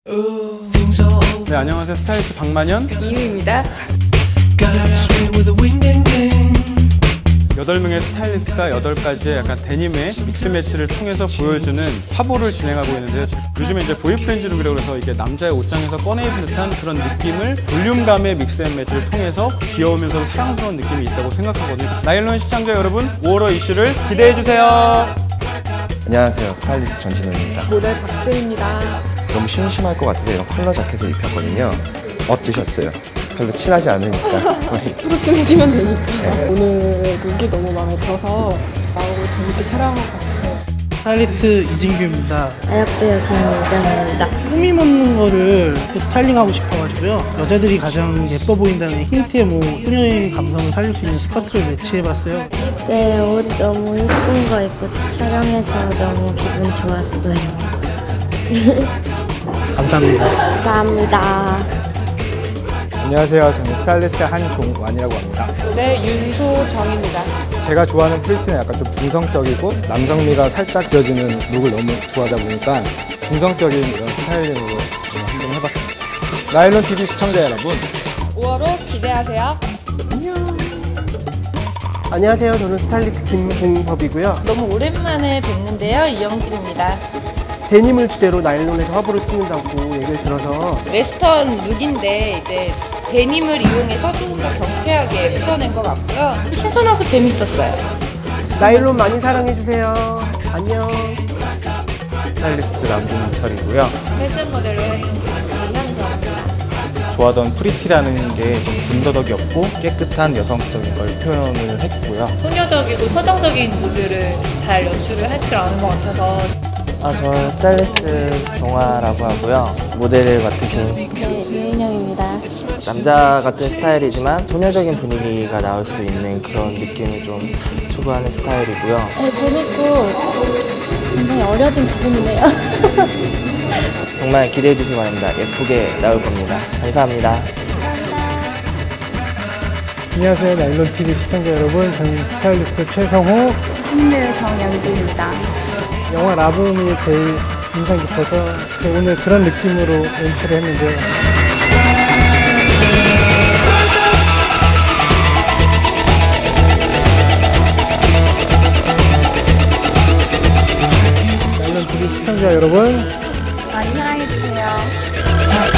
네, 안녕하세요. 스타일리스트 박만현 이유입니다. 8명의 스타일리스트가 8가지의 약간 데님의 믹스매치를 통해서 보여주는 화보를 진행하고 있는데요. 요즘에 이제 보이프렌즈 룩이라고 해서 이게 남자의 옷장에서 꺼내 입은 듯한 그런 느낌을 볼륨감의 믹스앤매치를 통해서 귀여우면서도 사랑스러운 느낌이 있다고 생각하거든요. 나일론 시청자 여러분, 5월호 이슈를 기대해주세요. 안녕하세요. 스타일리스트 전진호입니다. 모델 박지혜입니다. 너무 심심할 것 같아서 이런 컬러 자켓을 입혔거든요. 어떠셨어요? 별로 친하지 않으니까. 프로 친해지면 되니까. 오늘 룩이 너무 마음에 들어서 나오고 재밌게 촬영한 것 같아요. 스타일리스트 이진규입니다. 아역배우 김유정입니다. 꾸밈 없는 거를 또 스타일링하고 싶어가지고요. 여자들이 가장 예뻐 보인다는 힌트에 소녀의 감성을 살릴 수 있는 스커트를 매치해봤어요. 네, 옷 너무 예쁜 거 입고 촬영해서 너무 기분 좋았어요. 감사합니다. 감사합니다. 안녕하세요. 저는 스타일리스트 한종완이라고 합니다. 모델 윤소정입니다. 제가 좋아하는 프리티는 약간 좀 중성적이고 남성미가 살짝 껴지는 룩을 너무 좋아하다 보니까 중성적인 이런 스타일링으로 한번 해봤습니다. 나일론TV 시청자 여러분, 5월호 기대하세요. 안녕하세요. 저는 스타일리스트 김봉법이고요. 너무 오랜만에 뵙는데요. 이영진입니다. 데님을 주제로 나일론에서 화보를 찍는다고 얘기를 들어서 웨스턴 룩인데 이제 데님을 이용해서 조금 더 경쾌하게 풀어낸 것 같고요. 신선하고 재밌었어요. 나일론 많이 사랑해주세요. 안녕. 스타일리스트 남궁철이고요. 패션 모델로 활동하는 지현정입니다. 좋아하던 프리티라는 게 좀 군더더기 없고 깨끗한 여성적인 걸 표현을 했고요. 소녀적이고 서정적인 무드를 잘 연출을 할 줄 아는 것 같아서. 저는 스타일리스트 종화라고 하고요. 모델을 맡으신 유인영입니다. 남자 같은 스타일이지만 소녀적인 분위기가 나올 수 있는 그런 느낌을 좀 추구하는 스타일이고요. 네, 재밌고 굉장히 어려진 기분이네요. 정말 기대해 주시기 바랍니다. 예쁘게 나올 겁니다. 감사합니다. 안녕하세요. 나일론TV 시청자 여러분. 저는 스타일리스트 최성호. 신내 정연주입니다. 영화 라붐이 제일 인상 깊어서 오늘 그런 느낌으로 연출을 했는데요. 나일론TV 시청자 여러분, 많이 사랑해주세요.